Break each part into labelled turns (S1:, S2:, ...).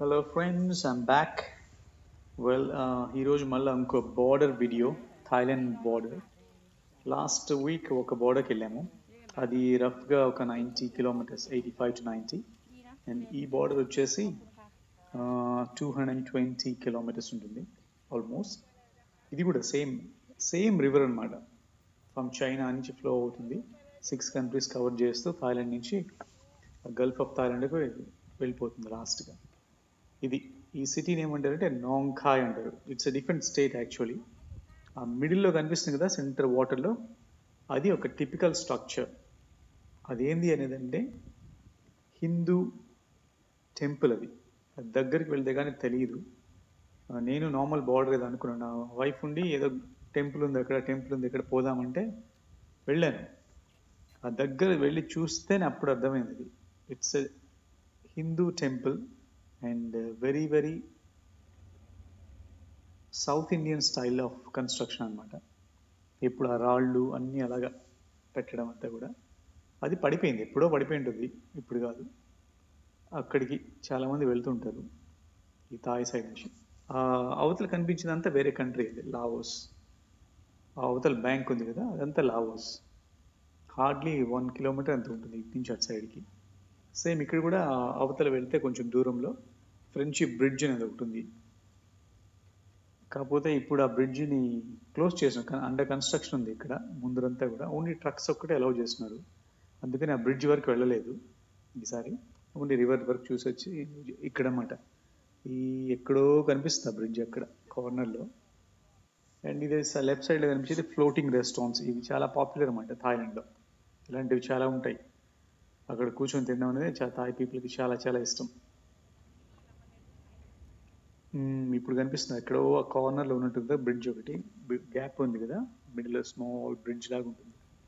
S1: Hello friends, I'm back. Well, ఈ రోజు మళ్ళీ ఇంకో border video, Thailand border. Last week ఒక బార్డర్కి వెళ్ళాము. అది రఫ్గా ఒక 90 కిలోమీటర్స్, 85 to 90. అండ్ ఈ బార్డర్ వచ్చేసి 220 కిలోమీటర్స్ ఉంటుంది ఆల్మోస్ట్. ఇది కూడా సేమ్ రివర్ అనమాట. ఫ్రమ్ చైనా నుంచి ఫ్లో అవుతుంది. 6 కంట్రీస్ కవర్ చేస్తూ థాయిలాండ్ నుంచి గల్ఫ్ ఆఫ్ థాయిలాండ్కి వెళ్ళిపోతుంది లాస్ట్గా. ఈ సిటీని ఏమంటారంటే నోంగ్ఖాయ్ అంటారు. It's a different state actually. ఆ మిడిల్లో కనిపిస్తుంది కదా సెంటర్ వాటర్లో, అది ఒక టిపికల్ స్ట్రక్చర్. అదేంది అనేది అంటే హిందూ టెంపుల్. అది దగ్గరికి వెళ్తే కానీ తెలియదు. నేను నార్మల్ బార్డర్ ఏదో అనుకున్నాను. నా వైఫ్ ఉండి ఏదో టెంపుల్ ఉంది ఇక్కడ పోదామంటే వెళ్ళాను. ఆ దగ్గర వెళ్ళి చూస్తేనే అప్పుడు అర్థమైంది. It's a Hindu temple and very South Indian style of construction అనమాట. ఇప్పుడు ఆ రాళ్ళు అన్నీ అలాగా పెట్టడం అంతా కూడా అది పడిపోయింది. ఎప్పుడో పడిపోయి ఉంటుంది, ఇప్పుడు కాదు. అక్కడికి చాలామంది వెళ్తుంటారు ఈ థాయ్ సైడ్ నుంచి. అవతల కనిపించిందంతా వేరే కంట్రీ, అది లావోస్. ఆ అవతల బ్యాంక్ ఉంది కదా, అదంతా లావోస్. హార్డ్లీ 1 కిలోమీటర్ అంత ఉంటుంది ఇటు నుంచి అటు సైడ్కి. సేమ్ ఇక్కడ కూడా అవతల వెళ్తే కొంచెం దూరంలో ఫ్రెండ్షిప్ బ్రిడ్జ్ అనేది ఒకటి ఉంది. కాకపోతే ఇప్పుడు ఆ బ్రిడ్జిని క్లోజ్ చేసిన, అండర్ కన్స్ట్రక్షన్ ఉంది ఇక్కడ ముందరంతా కూడా. ఓన్లీ ట్రక్స్ ఒక్కటే అలౌ చేస్తున్నారు, అందుకని ఆ బ్రిడ్జ్ వరకు వెళ్ళలేదు ఈసారి. ఓన్లీ రివర్ వరకు చూసి వచ్చి ఇక్కడ అన్నమాట. ఎక్కడో కనిపిస్తుంది ఆ బ్రిడ్జ్ అక్కడ కార్నర్లో. అండ్ ఇది లెఫ్ట్ సైడ్లో కనిపించేది ఫ్లోటింగ్ రెస్టారెంట్స్. ఇవి చాలా పాపులర్ అన్నమాట థాయిలాండ్లో. ఇలాంటివి చాలా ఉంటాయి. అక్కడ కూర్చొని తినడం అనేది థాయ్ పీపుల్కి చాలా ఇష్టం. ఇప్పుడు కనిపిస్తుంది ఎక్కడో ఆ కార్నర్లో ఉన్నట్టు బ్రిడ్జ్ ఒకటి, గ్యాప్ ఉంది కదా మిడిల్, స్మాల్ బ్రిడ్జ్ లాగా ఉంటుంది.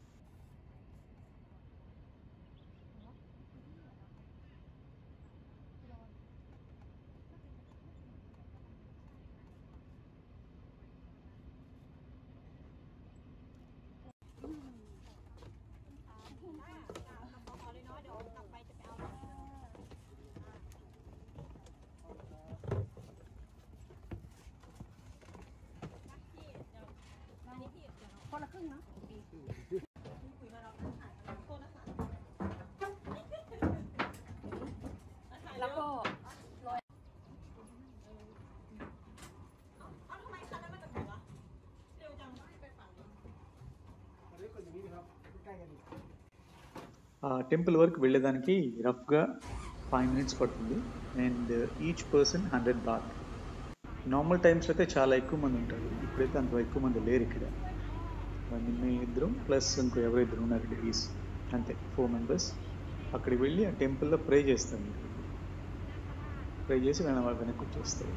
S1: టెంపుల్ వరకు వెళ్ళేదానికి రఫ్గా 5 minutes పడుతుంది. And each person 100 baht. Normal times అయితే చాలా ఎక్కువ మంది ఉంటారు, ఇప్పుడైతే అంత ఎక్కువ మంది లేరు ఇక్కడ. నిన్న ఇద్దరం ప్లస్ ఇంకో ఎవరో ఇద్దరు ఉన్నారు లేడీస్, అంతే 4 members. అక్కడికి వెళ్ళి ఆ టెంపుల్లో ప్రే చేస్తారు. ప్రే చేసి వెనక్కి వచ్చేస్తారు.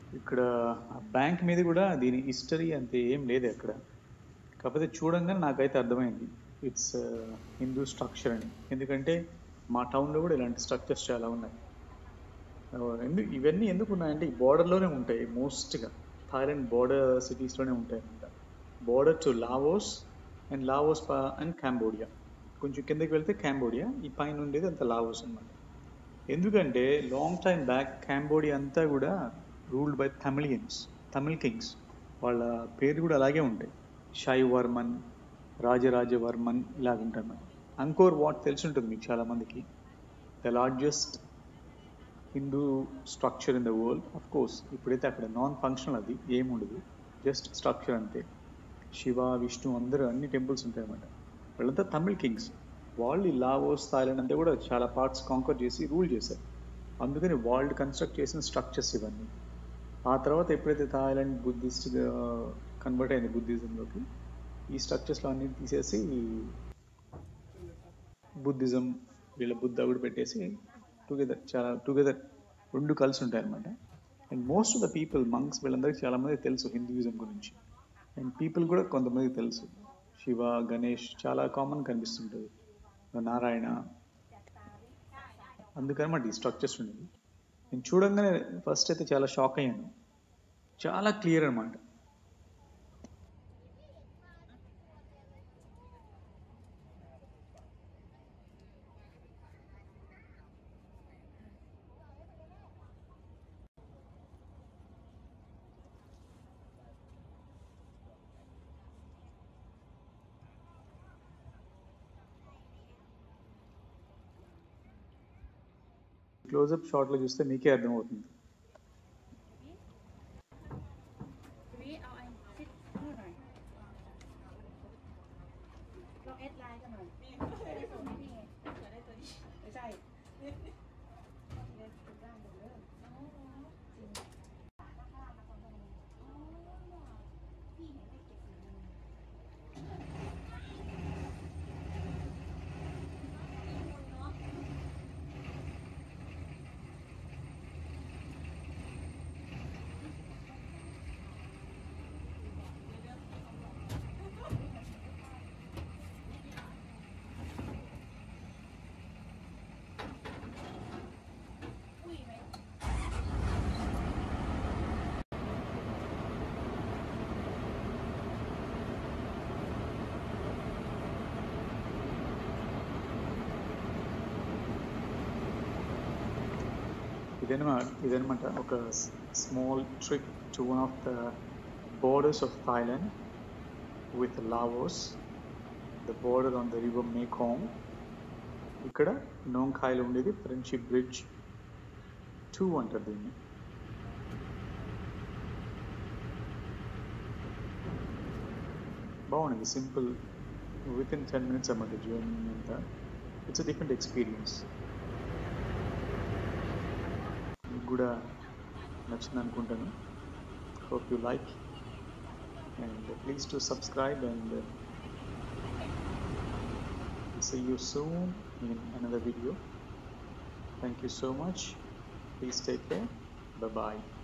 S1: ఇక్కడ బ్యాంక్ మీద కూడా దీని హిస్టరీ అంతే ఏం లేదు అక్కడ. కాకపోతే చూడంగానే నాకైతే అర్థమైంది ఇట్స్ హిందూ స్ట్రక్చర్ అని. ఎందుకంటే మా టౌన్లో కూడా ఇలాంటి స్ట్రక్చర్స్ చాలా ఉన్నాయి. ఇవన్నీ ఎందుకు ఉన్నాయంటే ఈ బోర్డర్లోనే ఉంటాయి మోస్ట్గా. థాయిలాండ్ బోర్డర్ సిటీస్లోనే ఉంటాయి అన్నమాట. Border to Laos and Laos and Cambodia. కొంచెం కిందకి వెళ్తే కాంబోడియా, ఈ పైన ఉండేది అంత లావోస్ అన్నమాట. ఎందుకంటే లాంగ్ టైం బ్యాక్ కాంబోడియా అంతా కూడా రూల్డ్ బై తమిళ్ కింగ్స్. వాళ్ళ పేరు కూడా అలాగే ఉంటాయి, షైవర్మన్, రాజరాజవర్మన్ ఇలాగ ఉంటాయి. అంకోర్ వాట్ తెలిసి ఉంటుంది మీకు చాలా మందికి, the largest Hindu structure in the world. Of course ఇప్పుడైతే అక్కడ నాన్ ఫంక్షనల్, అది ఏముండదు, జస్ట్ స్ట్రక్చర్ అంతే. శివ, విష్ణు అందరూ అన్ని టెంపుల్స్ ఉంటాయి అన్నమాట. వాళ్ళంతా తమిళ్ కింగ్స్. వాళ్ళు ఈ లావోస్, థాయిలాండ్ అంతా కూడా చాలా పార్ట్స్ కాంకర్ చేసి రూల్ చేశారు. అందుకని వాళ్ళు కన్స్ట్రక్ట్ చేసిన స్ట్రక్చర్స్ ఇవన్నీ. ఆ తర్వాత ఎప్పుడైతే థాయిలాండ్ బుద్ధిస్ట్గా కన్వర్ట్ అయింది బుద్ధిజంలోకి, ఈ స్ట్రక్చర్స్లో అన్ని తీసేసి బుద్ధిజం, వీళ్ళ బుద్ధ కూడా పెట్టేసి టుగెదర్ రెండు కలిసి ఉంటాయి అనమాట. And most of the people, monks వీళ్ళందరికీ చాలా మంది తెలుసు హిందూయిజం గురించి. అండ్ పీపుల్ కూడా కొంతమందికి తెలుసు, శివ, గణేష్ చాలా కామన్ కనిపిస్తుంటుంది, నారాయణ. అందుకనమాట ఈ స్ట్రక్చర్స్ ఉండేది. నేను చూడంగానే ఫస్ట్ అయితే చాలా షాక్ అయ్యాను, చాలా క్లియర్ అనమాట. క్లోజప్ షాట్లో చూస్తే మీకే అర్థమవుతుంది. ఇదనమాట ఒక small trip to one of the borders of Thailand with Laos, the border on the river Mekong. ఇక్కడ నోంగ్ఖాయిలో ఉండేది ఫ్రెండ్షిప్ బ్రిడ్జ్ 2 అంటారు దీన్ని. బాగుంది, సింపుల్, విత్ ఇన్ 10 minutes అన్నమాట జర్నీ అంతా. It's a different experience. మీకు కూడా నచ్చింది అనుకుంటాను. Hope you like and please to subscribe and see you soon in another video. Thank you so much. Please take care. Bye bye.